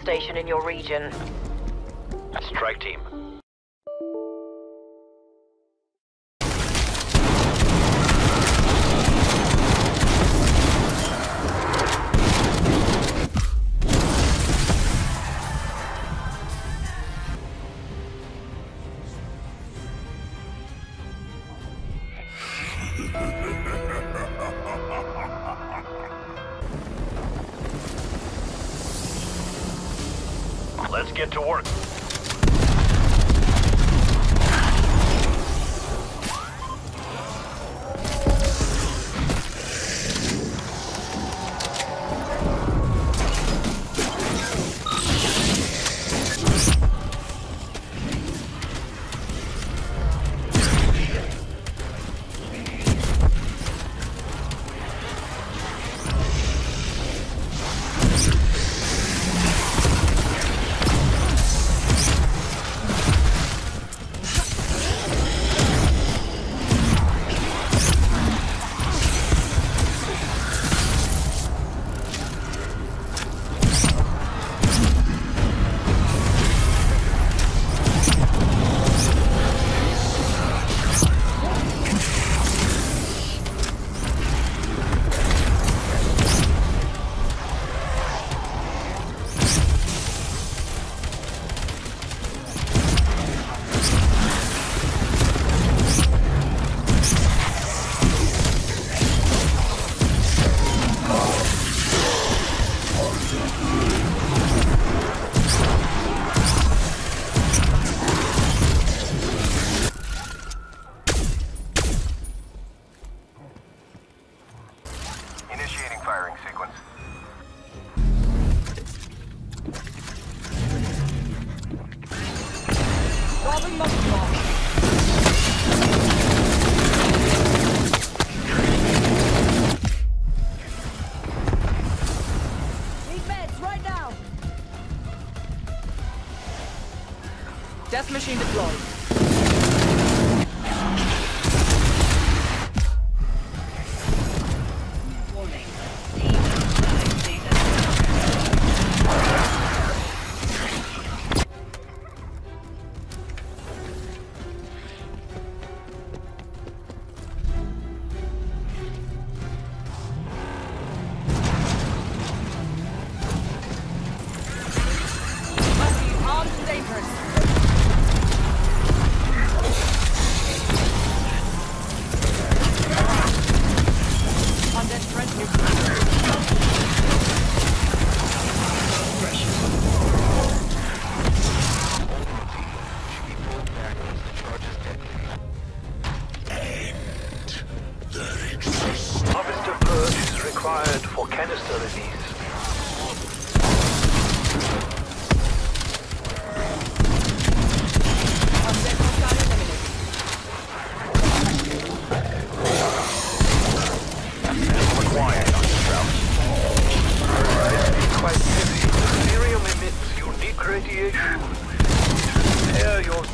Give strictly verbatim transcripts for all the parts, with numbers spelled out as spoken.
station in your region. Strike team. Let's get to work. Initiating firing sequence. Robbing Monkey. Death machine deployed. Required for canister release. Required on this route. It's quite heavy. Ethereum emits unique radiation. Prepare your...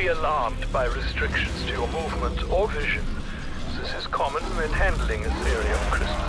be alarmed by restrictions to your movement or vision. This is common when handling Ethereum crystals.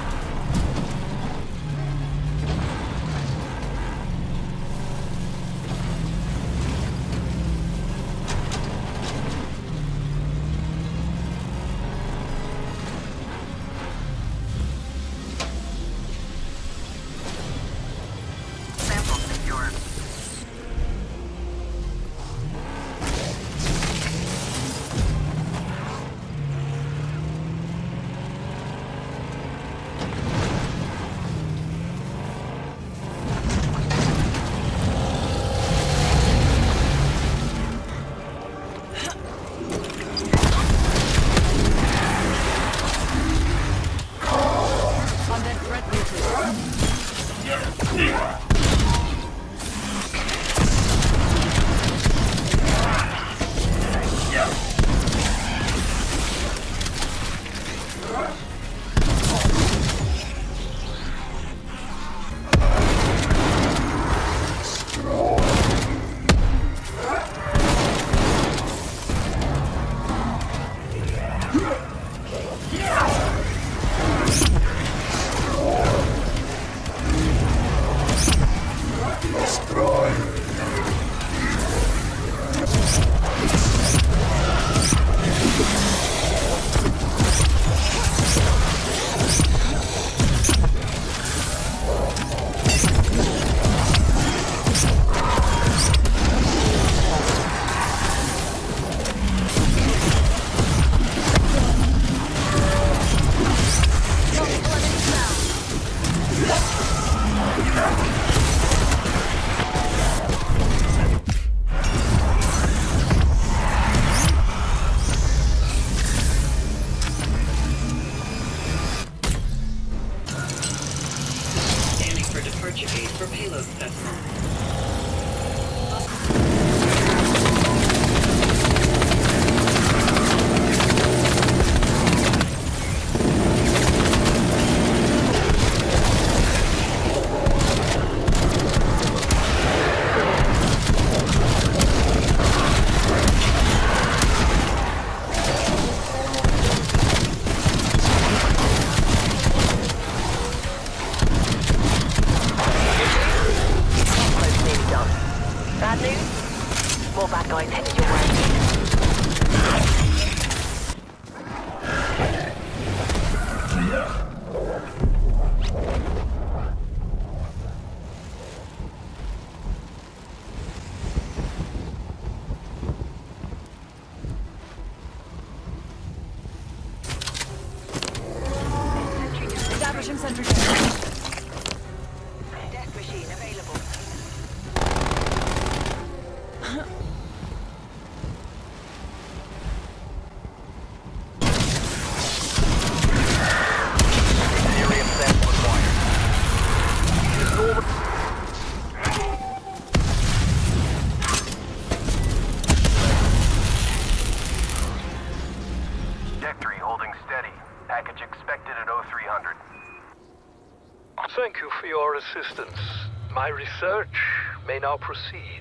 Thank you for your assistance. My research may now proceed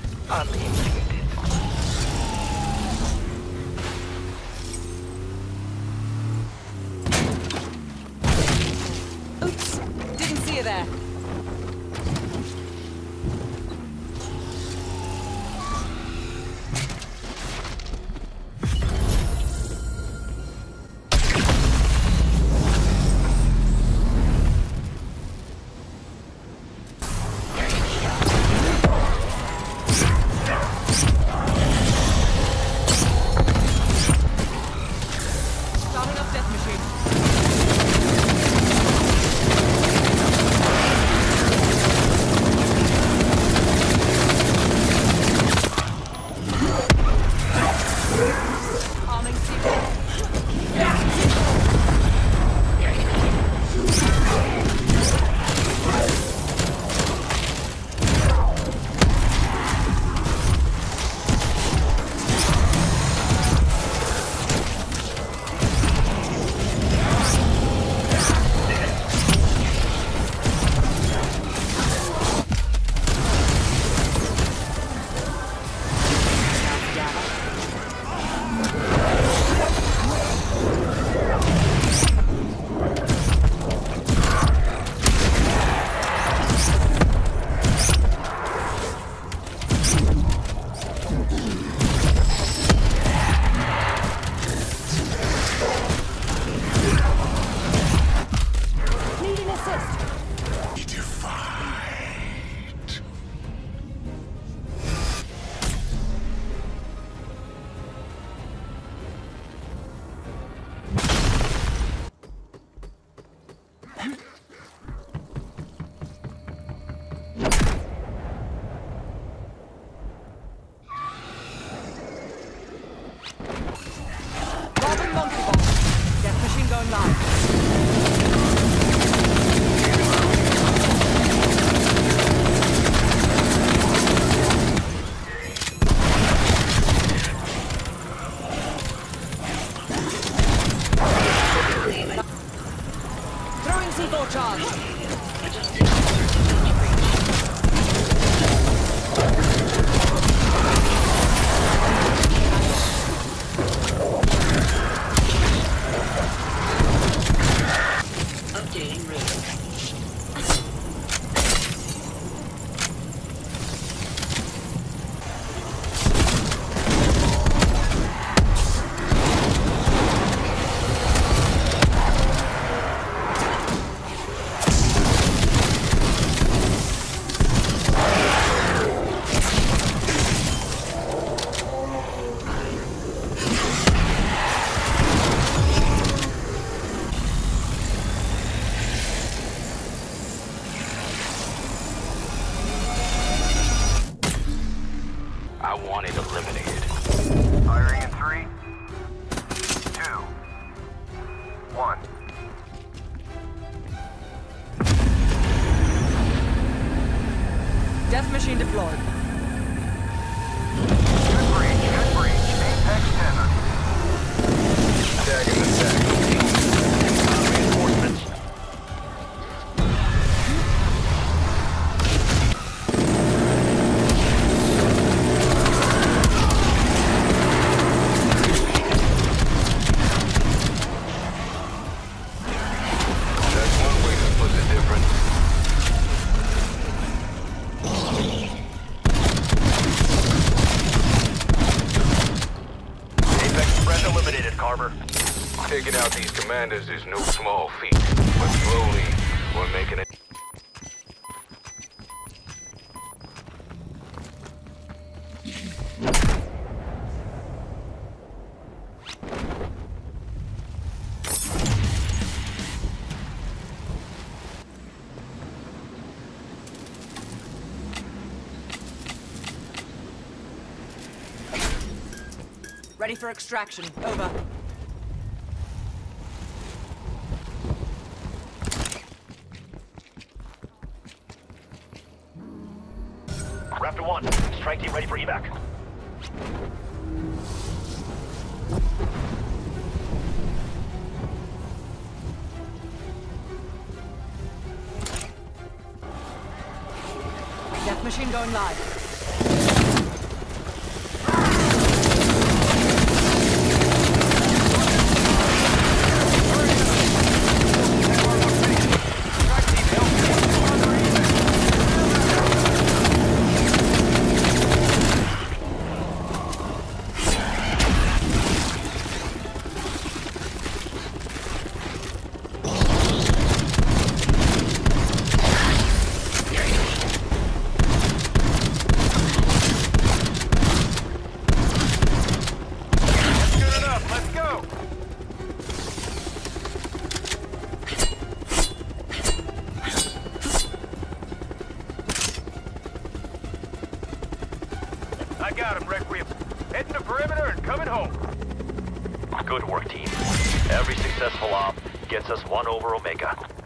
unimpeded. Oops, didn't see you there. Robin monkey bomb. Death machine going live. Throwing C four charge. Updating radar. I want it eliminated. Firing in three, two, one. Death machine deployed. Good breach, good breach. Apex tether. Tagging the tag. Reinforcements. That's one way to split the difference. Apex threat eliminated, Carver. Taking out these commanders is no small feat, but slowly we're making it. Ready for extraction. Over. Raptor one, strike team ready for evac. Death machine going live. I got him, Requiem. Heading to perimeter and coming home. Good work, team. Every successful op gets us one over Omega.